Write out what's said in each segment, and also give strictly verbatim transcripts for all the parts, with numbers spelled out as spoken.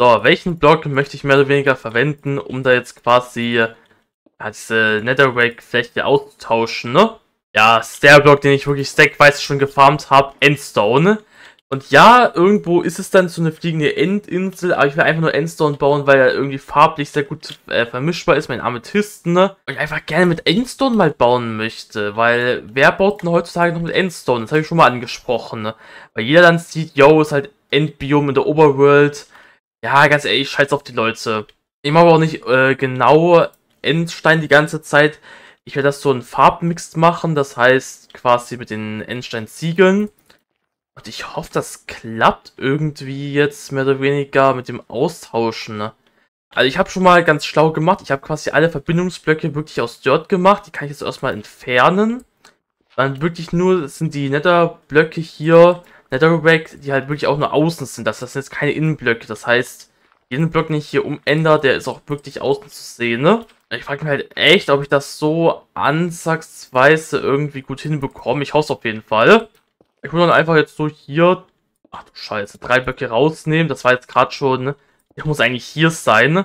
So, welchen Block möchte ich mehr oder weniger verwenden, um da jetzt quasi ja, diese Netherrack-Fläche auszutauschen, ne? Ja, ist der Block, den ich wirklich stackweise schon gefarmt habe, Endstone. Und ja, irgendwo ist es dann so eine fliegende Endinsel, aber ich will einfach nur Endstone bauen, weil er irgendwie farblich sehr gut äh, vermischbar ist, mein Amethysten, ne? Und ich einfach gerne mit Endstone mal bauen möchte, weil wer baut denn heutzutage noch mit Endstone? Das habe ich schon mal angesprochen, ne? Weil jeder dann sieht, yo, ist halt Endbiom in der Overworld. Ja, ganz ehrlich, scheiß auf die Leute. Ich mache auch nicht äh, genau Endstein die ganze Zeit. Ich werde das so einen Farbmix machen, das heißt quasi mit den Endstein-Ziegeln. Und ich hoffe, das klappt irgendwie jetzt mehr oder weniger mit dem Austauschen. Ne? Also ich habe schon mal ganz schlau gemacht. Ich habe quasi alle Verbindungsblöcke wirklich aus Dirt gemacht. Die kann ich jetzt erstmal entfernen. Dann wirklich nur, das sind die Nether-Blöcke hier, Netherrack, die halt wirklich auch nur außen sind. Das sind jetzt keine Innenblöcke. Das heißt, jeden Block, den ich hier umändere, der ist auch wirklich außen zu sehen, ne? Ich frage mich halt echt, ob ich das so ansatzweise irgendwie gut hinbekomme. Ich hoffe es auf jeden Fall. Ich will dann einfach jetzt so hier, ach du Scheiße, drei Blöcke rausnehmen. Das war jetzt gerade schon, ich muss eigentlich hier sein.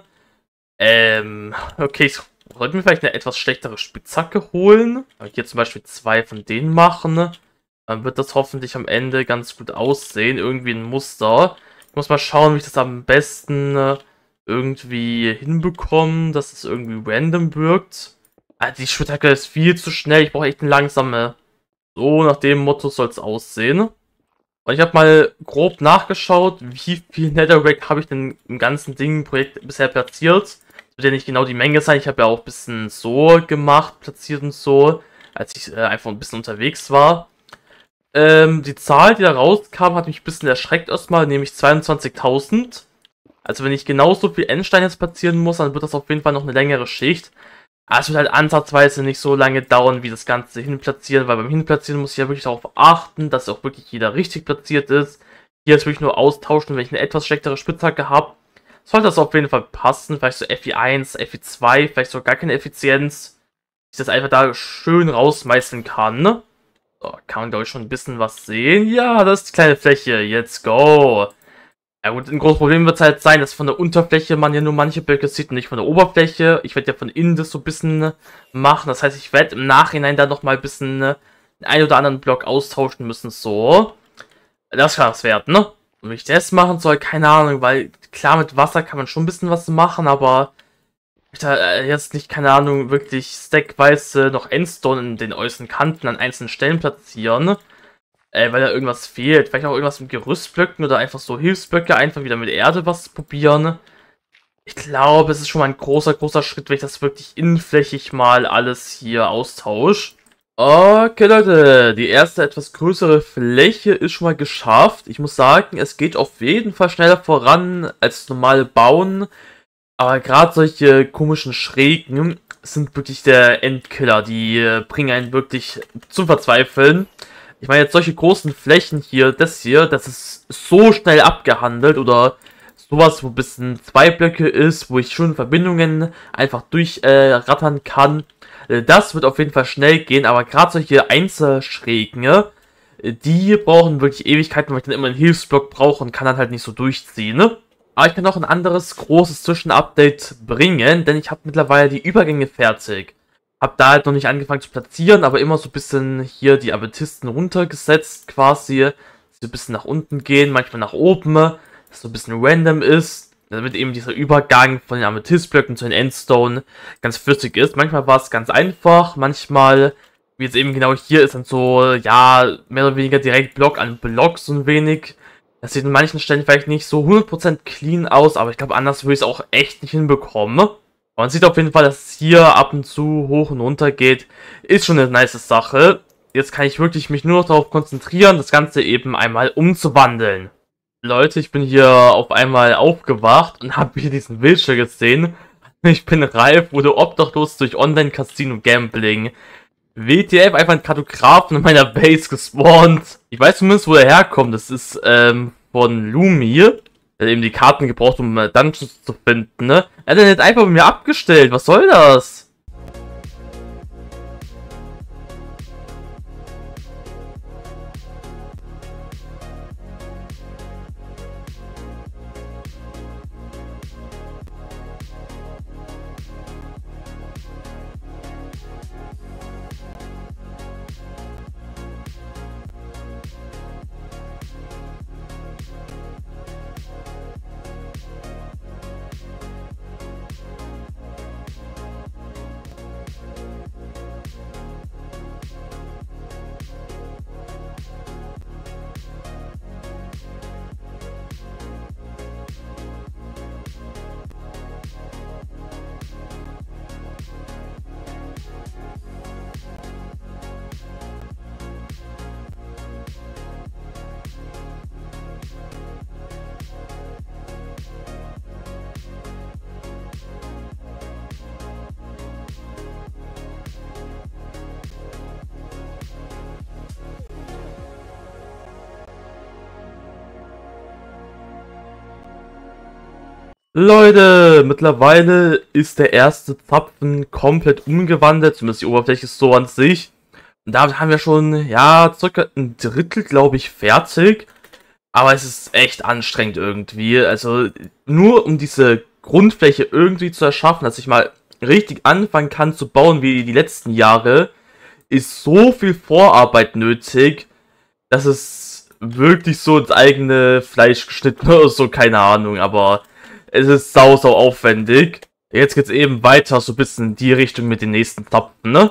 Ähm, okay, ich sollte mir vielleicht eine etwas schlechtere Spitzhacke holen. Aber hier zum Beispiel zwei von denen machen. Dann wird das hoffentlich am Ende ganz gut aussehen. Irgendwie ein Muster. Ich muss mal schauen, wie ich das am besten irgendwie hinbekommen, dass es irgendwie random wirkt. Ah, die Spitzhacke ist viel zu schnell. Ich brauche echt eine langsame. So, nach dem Motto soll es aussehen. Und ich habe mal grob nachgeschaut, wie viel Netherrack habe ich denn im ganzen Ding-Projekt bisher platziert. Das wird ja nicht genau die Menge sein. Ich habe ja auch ein bisschen so gemacht, platziert und so, als ich äh, einfach ein bisschen unterwegs war. Ähm, die Zahl, die da rauskam, hat mich ein bisschen erschreckt erstmal, nämlich zweiundzwanzigtausend. Also wenn ich genauso viel Endstein jetzt platzieren muss, dann wird das auf jeden Fall noch eine längere Schicht. Aber es wird halt ansatzweise nicht so lange dauern, wie das Ganze hinplatzieren, weil beim Hinplatzieren muss ich ja wirklich darauf achten, dass auch wirklich jeder richtig platziert ist. Hier ist wirklich nur austauschen, wenn ich eine etwas schlechtere Spitzhacke habe. Sollte das auf jeden Fall passen, vielleicht so F I eins, F I zwei, vielleicht so gar keine Effizienz. Dass ich das einfach da schön rausmeißeln kann, ne? So, kann man glaube ich schon ein bisschen was sehen. Ja, das ist die kleine Fläche, let's go! Ja gut, ein großes Problem wird es halt sein, dass von der Unterfläche man ja nur manche Blöcke sieht und nicht von der Oberfläche. Ich werde ja von innen das so ein bisschen machen. Das heißt, ich werde im Nachhinein dann nochmal ein bisschen den einen oder anderen Block austauschen müssen. So. Das kann was werden, ne? Und wie ich das machen soll, keine Ahnung, weil klar, mit Wasser kann man schon ein bisschen was machen, aber ich da jetzt nicht, keine Ahnung, wirklich stackweise noch Endstone in den äußeren Kanten an einzelnen Stellen platzieren. Äh, weil da irgendwas fehlt. Vielleicht auch irgendwas mit Gerüstblöcken oder einfach so Hilfsblöcke, einfach wieder mit Erde was probieren. Ich glaube, es ist schon mal ein großer, großer Schritt, wenn ich das wirklich innenflächig mal alles hier austausche. Okay, Leute, die erste etwas größere Fläche ist schon mal geschafft. Ich muss sagen, es geht auf jeden Fall schneller voran als normale Bauen. Aber gerade solche komischen Schrägen sind wirklich der Endkiller. Die bringen einen wirklich zum Verzweifeln. Ich meine jetzt solche großen Flächen hier, das hier, das ist so schnell abgehandelt oder sowas, wo ein bisschen zwei Blöcke ist, wo ich schon Verbindungen einfach durchrattern äh, kann. Das wird auf jeden Fall schnell gehen, aber gerade solche Einzelschrägen, die brauchen wirklich Ewigkeiten, weil ich dann immer einen Hilfsblock brauche und kann dann halt nicht so durchziehen, ne? Aber ich kann noch ein anderes großes Zwischenupdate bringen, denn ich habe mittlerweile die Übergänge fertig. Hab da halt noch nicht angefangen zu platzieren, aber immer so ein bisschen hier die Amethysten runtergesetzt quasi. So ein bisschen nach unten gehen, manchmal nach oben, dass so ein bisschen random ist. Damit eben dieser Übergang von den Amethystblöcken zu den Endstone ganz flüssig ist. Manchmal war es ganz einfach, manchmal, wie jetzt eben genau hier, ist dann so, ja, mehr oder weniger direkt Block an Block so ein wenig. Das sieht an manchen Stellen vielleicht nicht so hundert Prozent clean aus, aber ich glaube, anders würde ich es auch echt nicht hinbekommen. Man sieht auf jeden Fall, dass es hier ab und zu hoch und runter geht. Ist schon eine nice Sache. Jetzt kann ich wirklich mich nur noch darauf konzentrieren, das Ganze eben einmal umzuwandeln. Leute, ich bin hier auf einmal aufgewacht und habe hier diesen Bildschirm gesehen. Ich bin reif, wurde obdachlos durch Online-Casino-Gambling. W T F, einfach ein Kartografen in meiner Base gespawnt. Ich weiß zumindest, wo er herkommt. Das ist ähm, von Lumi. Er hat eben die Karten gebraucht, um äh, Dungeons zu finden, ne? Er hat den jetzt einfach bei mir abgestellt. Was soll das? Leute, mittlerweile ist der erste Zapfen komplett umgewandelt, zumindest die Oberfläche ist so an sich. Und damit haben wir schon, ja, circa ein Drittel, glaube ich, fertig. Aber es ist echt anstrengend irgendwie. Also nur um diese Grundfläche irgendwie zu erschaffen, dass ich mal richtig anfangen kann zu bauen wie die letzten Jahre, ist so viel Vorarbeit nötig, dass es wirklich so ins eigene Fleisch geschnitten oder so, keine Ahnung, aber es ist sau, sau aufwendig. Jetzt geht's eben weiter, so ein bisschen in die Richtung mit den nächsten Zapfen, ne?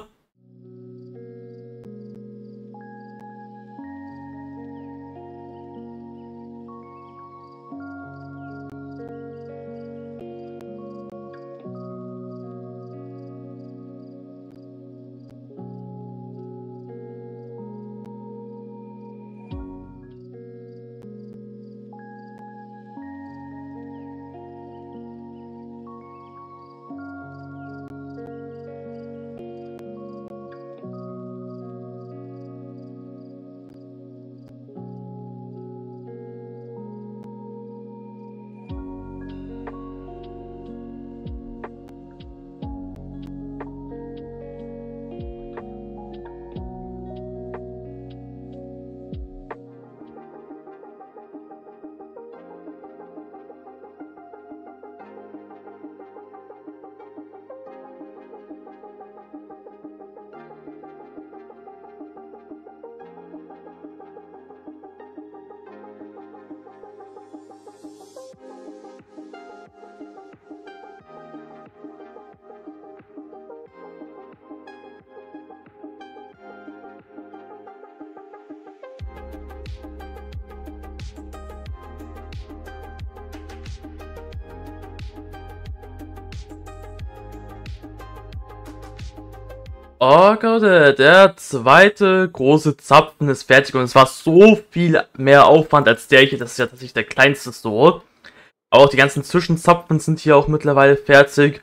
Oh Gott, der zweite große Zapfen ist fertig und es war so viel mehr Aufwand als der hier. Das ist ja tatsächlich der kleinste so. Auch die ganzen Zwischenzapfen sind hier auch mittlerweile fertig.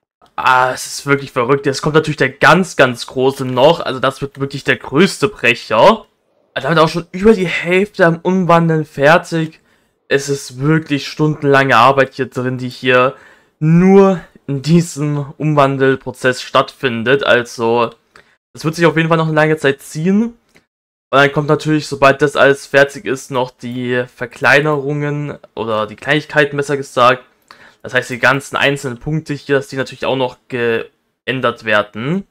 Ah, es ist wirklich verrückt. Jetzt kommt natürlich der ganz, ganz große noch. Also das wird wirklich der größte Brecher. Damit auch schon über die Hälfte am Umwandeln fertig. Es ist wirklich stundenlange Arbeit hier drin, die hier nur in diesem Umwandelprozess stattfindet. Also, das wird sich auf jeden Fall noch eine lange Zeit ziehen. Und dann kommt natürlich, sobald das alles fertig ist, noch die Verkleinerungen oder die Kleinigkeiten, besser gesagt. Das heißt, die ganzen einzelnen Punkte hier, dass die natürlich auch noch geändert werden.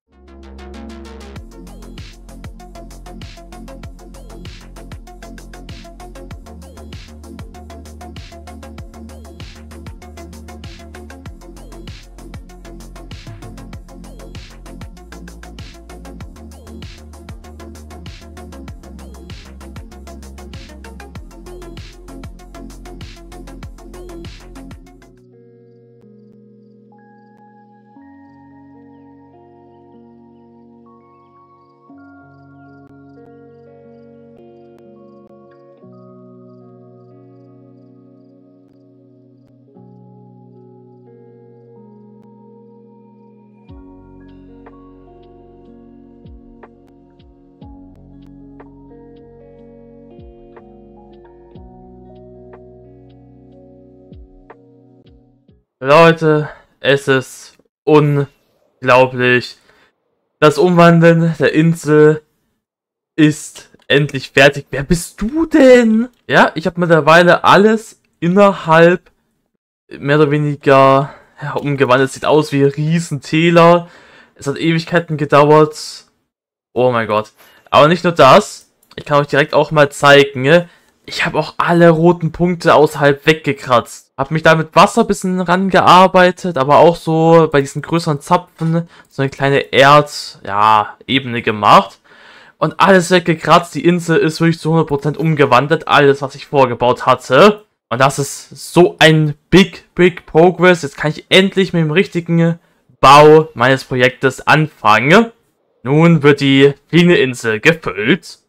Leute, es ist unglaublich. Das Umwandeln der Insel ist endlich fertig. Wer bist du denn? Ja, ich habe mittlerweile alles innerhalb mehr oder weniger ja, umgewandelt. Sieht aus wie Riesentäler. Es hat Ewigkeiten gedauert. Oh mein Gott. Aber nicht nur das. Ich kann euch direkt auch mal zeigen. Ich habe auch alle roten Punkte außerhalb weggekratzt. Habe mich da mit Wasser ein bisschen rangearbeitet, aber auch so bei diesen größeren Zapfen so eine kleine Erd, ja, Ebene gemacht. Und alles weggekratzt. Die Insel ist wirklich zu hundert Prozent umgewandelt. Alles, was ich vorgebaut hatte. Und das ist so ein big, big Progress. Jetzt kann ich endlich mit dem richtigen Bau meines Projektes anfangen. Nun wird die fliegende Insel gefüllt.